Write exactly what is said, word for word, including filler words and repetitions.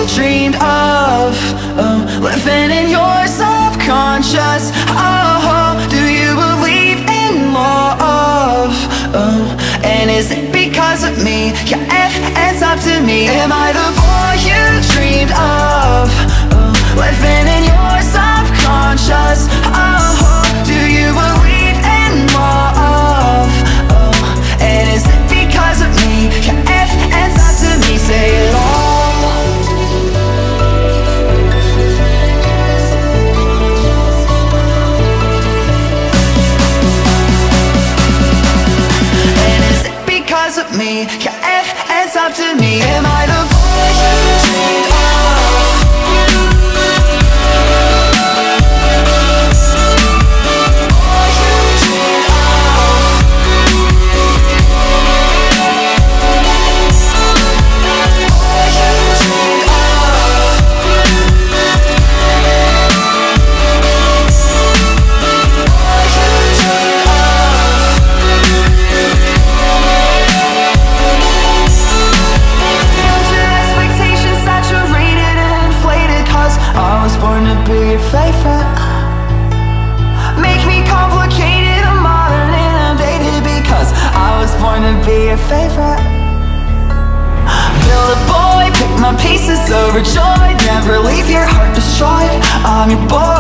dreamed of, oh, living in your subconscious. Oh, do you believe in love? Oh, and is it because of me? Yeah, if it's up to me, am I the boy you dreamed of? Oh, living in your subconscious. Oh, do you believe in love? Oh, and is it because of me? Yeah, if it's up to me, say it all. And is it because of me? Yeah, if it's up to me, am I the boy you dreamed of? Favorite. Build a boy, pick my pieces, overjoyed. Never leave your heart destroyed. I'm your boy.